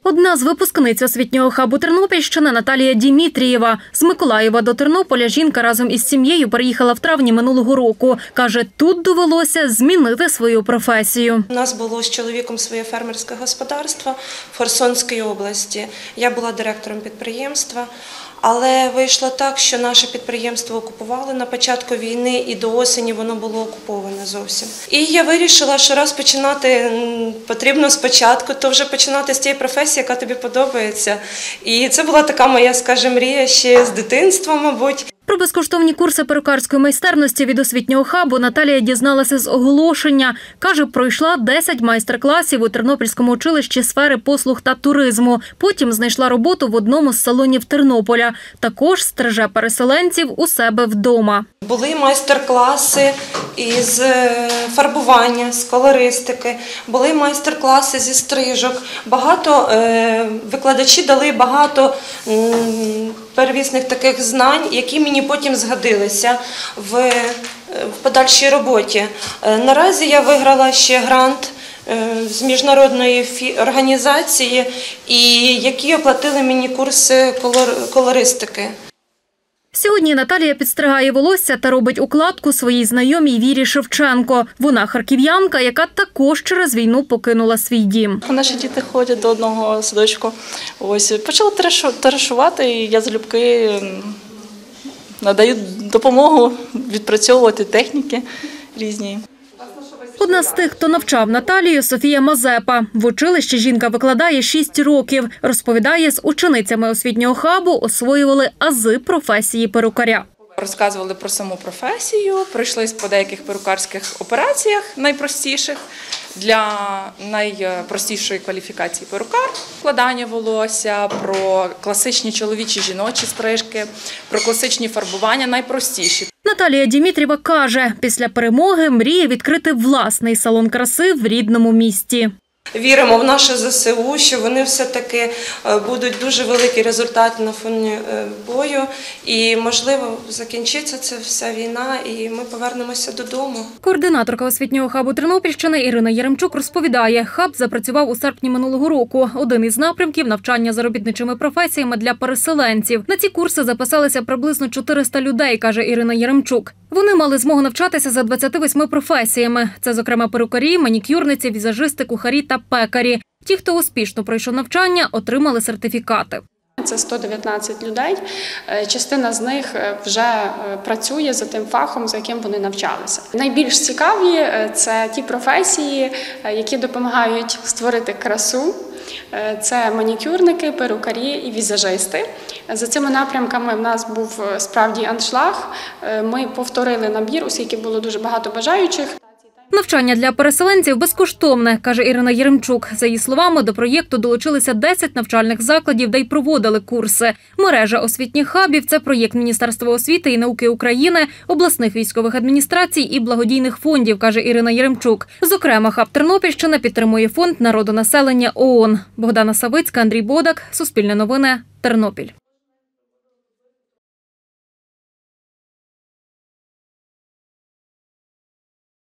Одна з випускниць освітнього хабу Тернопільщини Наталія Дімітрієва. З Миколаєва до Тернополя жінка разом із сім'єю переїхала в травні минулого року. Каже, тут довелося змінити свою професію. У нас було з чоловіком своє фермерське господарство в Херсонській області. Я була директором підприємства. Але вийшло так, що наше підприємство окупували на початку війни і до осені воно було окуповане зовсім. І я вирішила, що раз починати потрібно спочатку, то вже починати з тієї професії, яка тобі подобається. І це була така моя, скажімо, мрія ще з дитинства, мабуть. Про безкоштовні курси перукарської майстерності від освітнього хабу Наталія дізналася з оголошення. Каже, пройшла 10 майстер-класів у Тернопільському училищі сфери послуг та туризму. Потім знайшла роботу в одному з салонів Тернополя. Також стриже переселенців у себе вдома. Були майстер-класи із фарбування, з колористики, були майстер-класи зі стрижок. Викладачі дали багато первісних таких знань, які мені потім згодилися в подальшій роботі. Наразі я виграла ще грант з міжнародної організації, які оплатили мені курси колористики. Сьогодні Наталія підстригає волосся та робить укладку своїй знайомій Вірі Шевченко. Вона харків'янка, яка також через війну покинула свій дім. Наші діти ходять до одного садочку. Почали товаришувати, і я залюбки надаю допомогу відпрацьовувати техніки різні. Одна з тих, хто навчав Наталію, Софія Мазепа. В училищі жінка викладає 6 років. Розповідає, з ученицями освітнього хабу освоювали ази професії перукаря. Розказували про саму професію, пройшлись по деяких перукарських операціях найпростіших для найпростішої кваліфікації перукар. Вкладання волосся, про класичні чоловічі жіночі стрижки, про класичні фарбування найпростіші. Наталія Дімітрієва каже, після перемоги мріє відкрити власний салон краси в рідному місті. Віримо в наше ЗСУ, що вони все-таки будуть дуже великий результат на фоні бою. І, можливо, закінчиться ця вся війна і ми повернемося додому. Координаторка освітнього хабу Тернопільщини Ірина Яремчук розповідає, хаб запрацював у серпні минулого року. Один із напрямків – навчання за робітничими професіями для переселенців. На ці курси записалися приблизно 400 людей, каже Ірина Яремчук. Вони мали змогу навчатися за 28 професіями. Це, зокрема, перукарі, манікюрниці, візажисти, кухарі та пекарі. Ті, хто успішно пройшов навчання, отримали сертифікати. Це 119 людей. Частина з них вже працює за тим фахом, за яким вони навчалися. Найбільш цікаві – це ті професії, які допомагають створити красу. Це манікюрники, перукарі і візажисти. За цими напрямками в нас був справді аншлаг. Ми повторили набір, оскільки було дуже багато бажаючих. Навчання для переселенців безкоштовне, каже Ірина Яремчук. За її словами, до проєкту долучилися 10 навчальних закладів, де й проводили курси. Мережа освітніх хабів – це проєкт Міністерства освіти і науки України, обласних військових адміністрацій і благодійних фондів, каже Ірина Яремчук. Зокрема, хаб Тернопільщина підтримує фонд народонаселення ООН. Богдана Савицька, Андрій Бодак, Суспільне новини, Тернопіль.